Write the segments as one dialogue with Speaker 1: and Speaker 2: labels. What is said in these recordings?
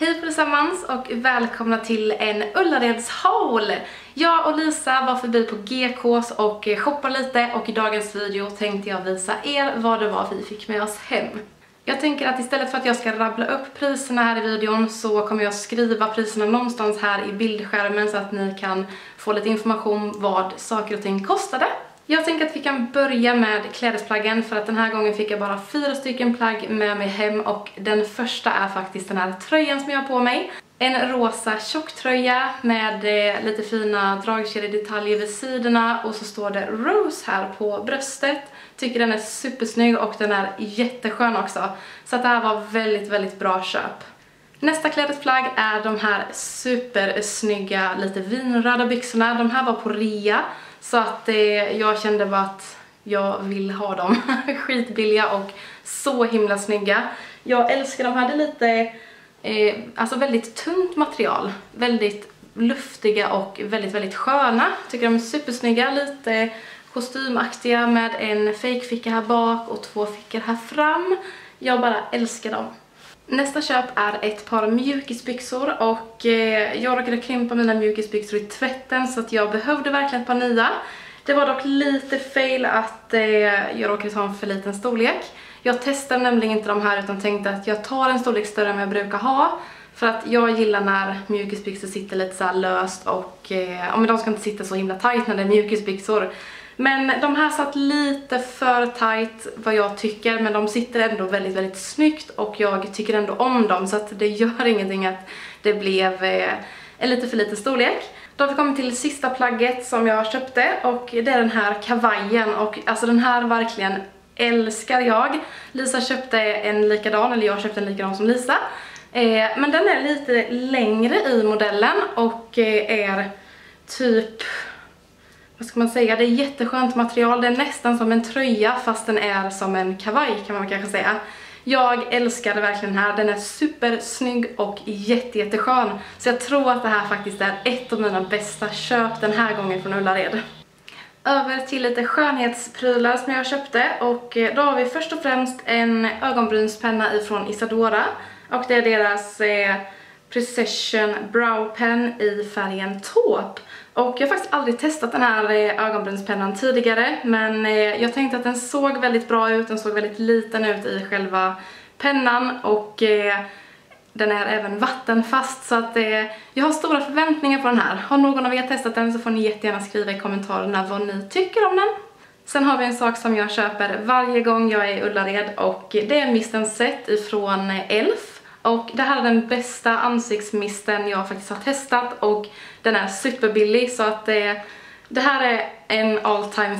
Speaker 1: Hej allesammans och välkomna till en Ullareds haul. Jag och Lisa var förbi på GKs och shoppade lite och i dagens video tänkte jag visa er vad det var vi fick med oss hem. Jag tänker att istället för att jag ska rabbla upp priserna här i videon så kommer jag skriva priserna någonstans här i bildskärmen så att ni kan få lite information vad saker och ting kostade. Jag tänker att vi kan börja med klädesplaggen för att den här gången fick jag bara 4 stycken plagg med mig hem och den första är faktiskt den här tröjan som jag har på mig. En rosa tjocktröja med lite fina dragkedjedetaljer vid sidorna och så står det Rose här på bröstet. Tycker den är supersnygg och den är jätteskön också. Så att det här var väldigt bra köp. Nästa klädesplagg är de här supersnygga lite vinröda byxorna. De här var på rea. Så att jag kände bara att jag vill ha dem. Skitbilliga och så himla snygga. Jag älskar de här, det är lite alltså väldigt tunt material. Väldigt luftiga och väldigt sköna. Tycker de är supersnygga, lite kostymaktiga med en fake-ficka här bak och 2 fickor här fram. Jag bara älskar dem. Nästa köp är ett par mjukisbyxor och jag råkade krympa mina mjukisbyxor i tvätten så att jag behövde verkligen ett par nya. Det var dock lite fail att jag råkade ta en för liten storlek. Jag testade nämligen inte de här utan tänkte att jag tar en storlek större än jag brukar ha. För att jag gillar när mjukisbyxor sitter lite så här löst och men de ska inte sitta så himla tight när det är mjukisbyxor. Men de här satt lite för tight vad jag tycker, men de sitter ändå väldigt snyggt och jag tycker ändå om dem så att det gör ingenting att det blev en lite för liten storlek. Då har vi kommit till sista plagget som jag köpte och det är den här kavajen och alltså den här verkligen älskar jag. Lisa köpte en likadan, eller jag köpte en likadan som Lisa. Men den är lite längre i modellen och är typ, vad ska man säga, det är jätteskönt material. Det är nästan som en tröja fast den är som en kavaj kan man kanske säga. Jag älskade verkligen den här. Den är supersnygg och jätteskön. Så jag tror att det här faktiskt är ett av mina bästa köp den här gången från Ullared. Över till lite skönhetsprylar som jag köpte och då har vi först och främst en ögonbrynspenna ifrån Isadora. Och det är deras Precision Brow Pen i färgen taupe. Och jag har faktiskt aldrig testat den här ögonbrynspennan tidigare, men jag tänkte att den såg väldigt bra ut, den såg väldigt liten ut i själva pennan och den är även vattenfast så att jag har stora förväntningar på den här. Har någon av er testat den så får ni jättegärna skriva i kommentarerna vad ni tycker om den. Sen har vi en sak som jag köper varje gång jag är i Ullared och det är misten set ifrån Elf. Och det här är den bästa ansiktsmisten jag faktiskt har testat och den är superbillig så att det här är en all time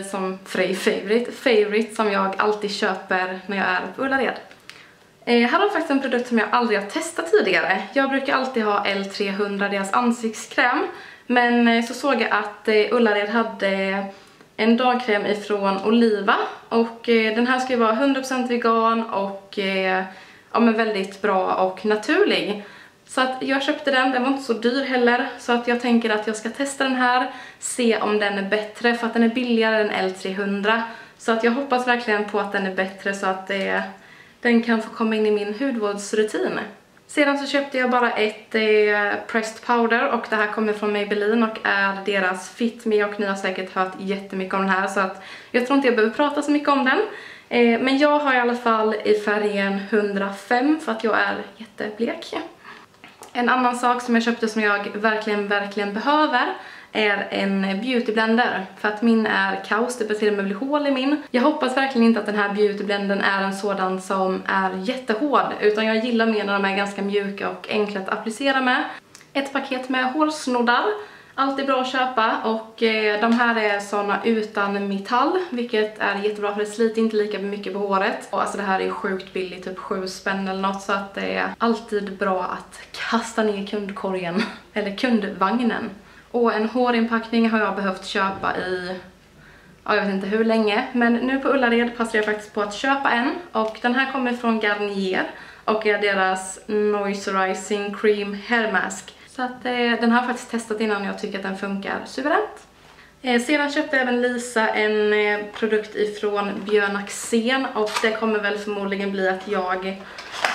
Speaker 1: favorite som jag alltid köper när jag är på Ullared. Här har faktiskt en produkt som jag aldrig har testat tidigare. Jag brukar alltid ha L300, deras ansiktskräm, men så såg jag att Ullared hade en dagkräm ifrån Oliva och den här ska ju vara 100% vegan och ja, men väldigt bra och naturlig. Så att jag köpte den var inte så dyr heller. Så att jag tänker att jag ska testa den här. Se om den är bättre för att den är billigare än L300. Så att jag hoppas verkligen på att den är bättre så att den kan få komma in i min hudvårdsrutin. Sedan så köpte jag bara ett pressed powder och det här kommer från Maybelline och är deras Fit Me och ni har säkert hört jättemycket om den här så att jag tror inte jag behöver prata så mycket om den. Men jag har i alla fall i färgen 105 för att jag är jätteblek. En annan sak som jag köpte som jag verkligen behöver är en beautyblender. För att min är kaos, det betyder att det blir hål i min. Jag hoppas verkligen inte att den här beautyblendern är en sådan som är jättehård. Utan jag gillar mer när de är ganska mjuka och enkla att applicera med. Ett paket med hårsnoddar. Alltid bra att köpa och de här är såna utan metall, vilket är jättebra för det sliter inte lika mycket på håret. Och alltså det här är sjukt billigt, typ 7 spänn eller något, så att det är alltid bra att kasta ner kundkorgen, eller kundvagnen. Och en hårinpackning har jag behövt köpa i, jag vet inte hur länge, men nu på Ullared passar jag faktiskt på att köpa en. Och den här kommer från Garnier och är deras Moisturizing Cream Hair Mask. Så att den har jag faktiskt testat innan och jag tycker att den funkar suveränt. Sedan köpte även Lisa en produkt ifrån Björn Axén och det kommer väl förmodligen bli att jag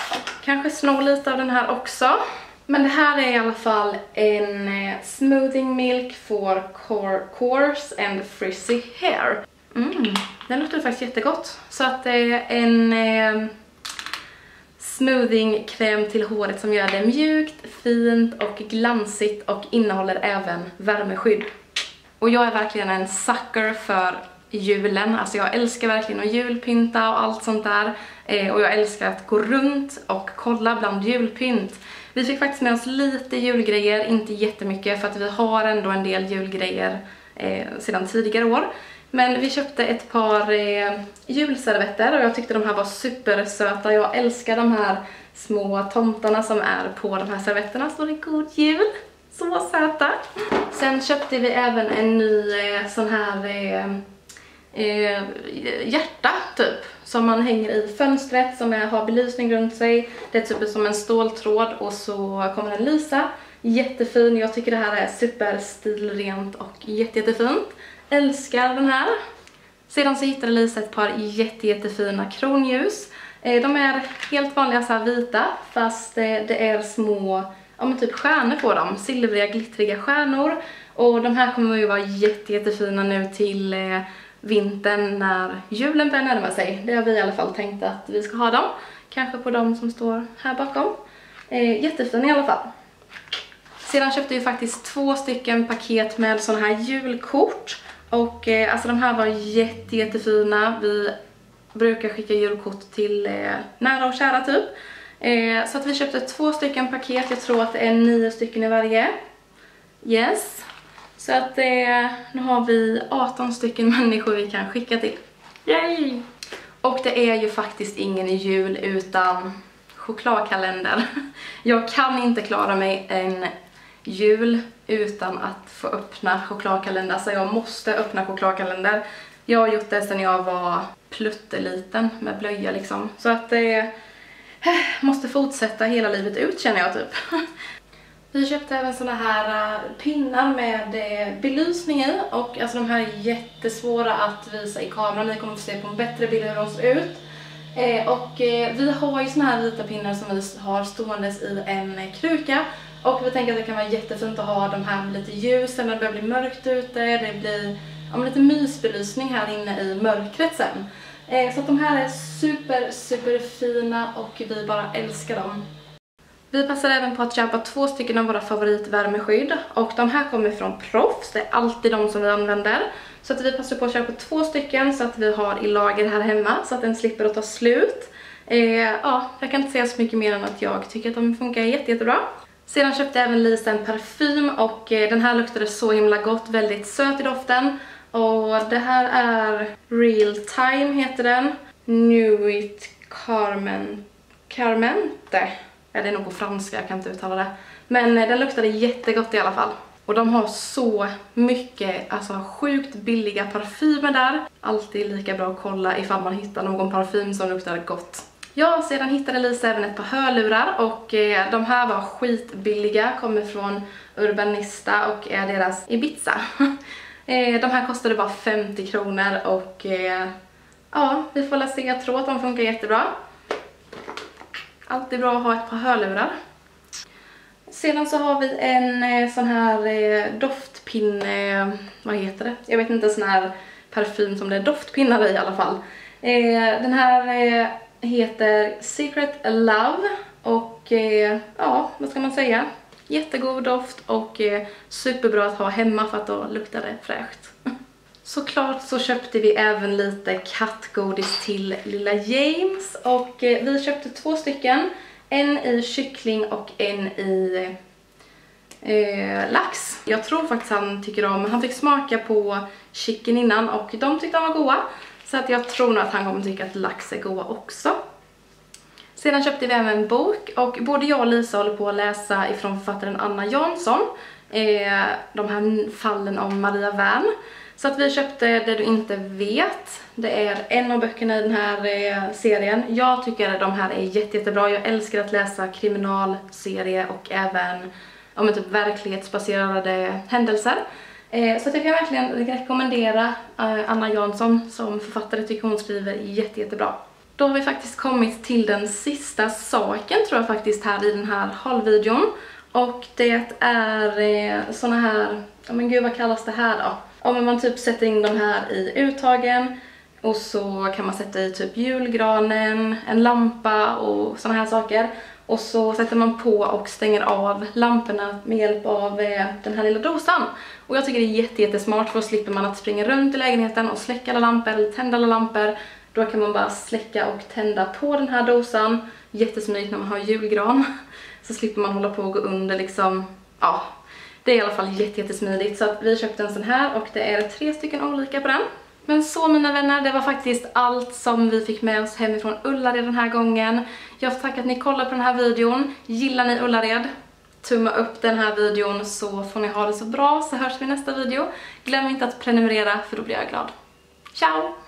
Speaker 1: kanske sno lite av den här också. Men det här är i alla fall en smoothing milk for coarse and frizzy hair. Den luktar faktiskt jättegott. Så att det är en smoothing kräm till håret som gör det mjukt, fint och glansigt och innehåller även värmeskydd. Och jag är verkligen en sucker för julen. Alltså jag älskar verkligen att julpynta och allt sånt där. Och jag älskar att gå runt och kolla bland julpynt. Vi fick faktiskt med oss lite julgrejer, inte jättemycket för att vi har ändå en del julgrejer sedan tidigare år. Men vi köpte ett par julservetter och jag tyckte de här var supersöta. Jag älskar de här små tomtarna som är på de här servetterna. Så det är god jul. Så söta. Sen köpte vi även en ny sån här hjärta typ. Som man hänger i fönstret som har belysning runt sig. Det är typ som en ståltråd och så kommer den lysa. Jättefin. Jag tycker det här är superstilrent och jättefint. Älskar den här. Sedan så hittade Lisa ett par jättefina kronljus. De är helt vanliga så här vita fast det är små typ stjärnor på dem. Silvriga, glittriga stjärnor. Och de här kommer ju vara jättefina nu till vintern när julen börjar närma sig. Det har vi i alla fall tänkt att vi ska ha dem. Kanske på dem som står här bakom. Jättefin i alla fall. Sedan köpte vi faktiskt 2 stycken paket med såna här julkort. Och alltså de här var jättefina. Vi brukar skicka julkort till nära och kära typ. Så att vi köpte 2 stycken paket. Jag tror att det är 9 stycken i varje. Yes. Så att nu har vi 18 stycken människor vi kan skicka till. Yay! Och det är ju faktiskt ingen jul utan chokladkalender. Jag kan inte klara mig en jul utan att få öppna chokladkalender. Så jag måste öppna chokladkalender. Jag har gjort det sedan jag var plutteliten med blöja liksom. Så att det måste fortsätta hela livet ut känner jag typ. Vi köpte även såna här pinnar med belysning i. Och alltså de här är jättesvåra att visa i kameran. Ni kommer att se på en bättre bild hur de ser ut. Och vi har ju såna här vita pinnar som vi har ståendes i en kruka. Och vi tänker att det kan vara jättefint att ha de här med lite ljus när det börjar bli mörkt ute. Det blir lite mysbelysning här inne i mörkret sen. Så att de här är super fina och vi bara älskar dem. Vi passar även på att köpa 2 stycken av våra favoritvärmeskydd. Och de här kommer från Proffs. Det är alltid de som vi använder. Så att vi passar på att köpa 2 stycken så att vi har i lager här hemma. Så att den slipper att ta slut. Ja, jag kan inte säga så mycket mer än att jag tycker att de funkar jättebra. Sedan köpte jag även Lisa en parfym och den här luktade så himla gott. Väldigt söt i doften. Och det här är Real Time heter den. Nuit Carmente. Ja, det är nog på franska, jag kan inte uttala det. Men den luktade jättegott i alla fall. Och de har så mycket, alltså sjukt billiga parfymer där. Alltid lika bra att kolla ifall man hittar någon parfym som luktar gott. Ja, sedan hittade Lisa även ett par hörlurar och de här var skitbilliga. Kommer från Urbanista och är deras Ibiza. De här kostade bara 50 kronor och ja, vi får väl se. Jag tror att de funkar jättebra. Alltid bra att ha ett par hörlurar. Sedan så har vi en sån här doftpinne, vad heter det? Jag vet inte, sån här parfym som det är doftpinnar i alla fall. Den här heter Secret Love och ja, vad ska man säga? Jättegod doft och superbra att ha hemma för att då luktar det fräscht. Såklart så köpte vi även lite kattgodis till lilla James och vi köpte 2 stycken. En i kyckling och en i lax. Jag tror faktiskt han tycker om, han fick smaka på chicken innan och de tyckte han var goda. Så att jag tror nog att han kommer tycka att lax är goda också. Sedan köpte vi även en bok och både jag och Lisa håller på att läsa ifrån författaren Anna Jansson. De här fallen om Maria Wern. Så att vi köpte Det du inte vet. Det är en av böckerna i den här serien. Jag tycker att de här är jättebra. Jag älskar att läsa kriminalserie och även om typ verklighetsbaserade händelser. Så att jag kan verkligen rekommendera Anna Jansson som författare. Tycker hon skriver jättebra. Då har vi faktiskt kommit till den sista saken tror jag faktiskt här i den här haulvideon. Och det är såna här, ja men gud vad kallas det här då? Ja men man typ sätter in de här i uttagen och så kan man sätta i typ julgranen, en lampa och såna här saker. Och så sätter man på och stänger av lamporna med hjälp av den här lilla dosan. Och jag tycker det är jättesmart för då slipper man att springa runt i lägenheten och släcka alla lampor eller tända alla lampor. Då kan man bara släcka och tända på den här dosan. Jättesmidigt när man har julgran. Så slipper man hålla på och gå under liksom. Ja, det är i alla fall jättesmidigt. Så att vi köpte en sån här och det är 3 stycken olika på den. Men så mina vänner, det var faktiskt allt som vi fick med oss hemifrån Ullared den här gången. Jag får tacka att ni kollar på den här videon. Gillar ni Ullared? Tumma upp den här videon så får ni ha det så bra, så hörs vi i nästa video. Glöm inte att prenumerera för då blir jag glad. Ciao!